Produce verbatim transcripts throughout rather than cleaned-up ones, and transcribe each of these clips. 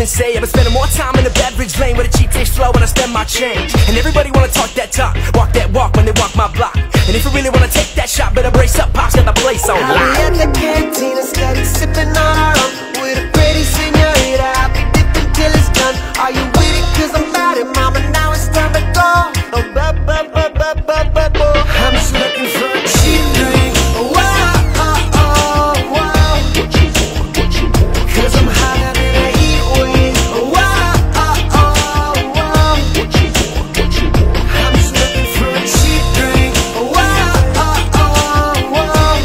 and say I've been spending more time in the beverage lane with a cheap taste flow when I spend my change. And everybody wanna talk that talk, walk that walk when they walk my block. And if you really wanna take that shot, better brace up, pops, got the place on lock. I'll be at the cantina, steady sipping on our own with a pretty señorita. I'll be dipping till it's done. Are you with it? Cause I'm about it, mama. Now it's time to go. Oh, ba ba ba ba ba ba ba. I'm just looking for a cheap drink. Whoa, oh, oh, whoa. Cause I'm hotter than a heat wave. Whoa, oh, oh, whoa. I'm just looking for a cheap drink. Whoa, oh, oh, whoa.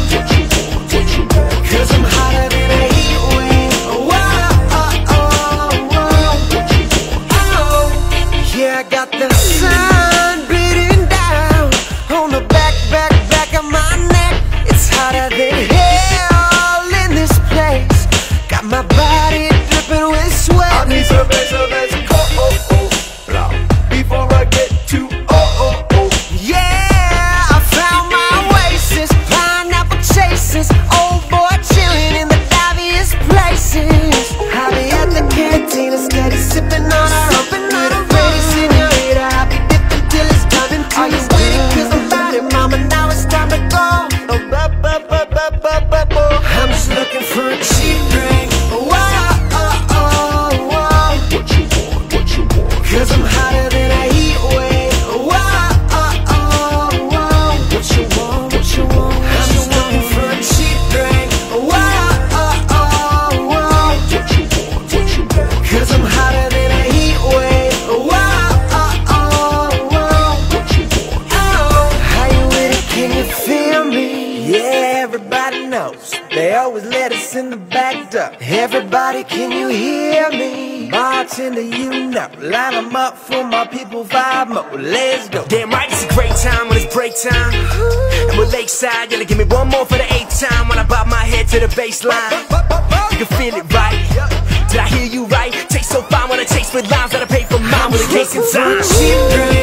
Cause I'm hotter than a heat wave. Whoa, oh, oh, whoa. Oh, yeah, I got the sun beating down on the back, back, back of my neck. It's hotter than hell in this place. Got my body dripping with sweat. I need some bass, some bass, oh, oh, oh, blah. Before I get to oh, oh, oh. Yeah, I found my oasis, pineapple chases, old boy chilling in the obvious places. I'll be at the cantina, steady sipping on our open with a pretty señorita. I'll be dipping till it's done. Are you with it? Cause I'm about it, mama. Now it's time to go. Oh, ba ba ba ba ba ba ba. I'm just looking for a cheap drink. Whoa, oh, oh, whoa. What you want, what you want? Cause I'm hotter than a heat wave. Whoa, oh, oh, whoa. What you want, what you want? I'm just looking for a cheap drink. Whoa, oh, oh, whoa. What you want, what you want? Cause I'm hotter than a heat wave. Whoa, oh, oh, whoa. What you want? Oh, how you with it? Can you feel me? Yeah, everybody knows. They always let us in the back door. Everybody, can you hear me? Bartender, you know. Line 'em up for my people, five more. Let's go. Damn right, it's a great time when it's break time. And we're lakeside, yeah, give me one more for the eighth time when I bob my head to the baseline. You can feel it right. Did I hear you right? Taste so fine when I taste with limes that I pay for mine with a case of time. Cheap drink.